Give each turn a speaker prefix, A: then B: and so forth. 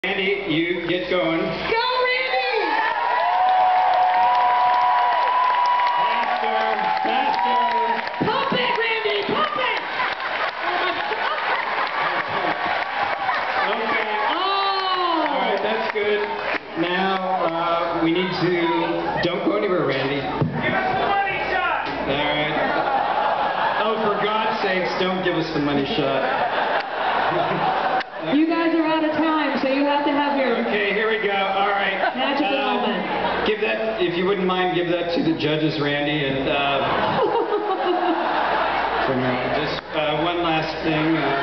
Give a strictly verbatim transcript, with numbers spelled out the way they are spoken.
A: Randy, you get going.
B: Go, Randy!
A: Faster, faster.
B: Pump it, Randy, pump it!
A: Okay.
B: Oh!
A: All right, that's good. Now, uh, we need to... Don't go anywhere, Randy.
C: Give us the money shot!
A: All right. Oh, for God's sakes, don't give us the money shot.
B: You guys are out of time, so you have to have your...
A: Okay, here we go. All right.
B: Magical
A: Uh,
B: moment.
A: Give that, if you wouldn't mind, give that to the judges, Randy, and uh, for now, just uh, one last thing. Uh,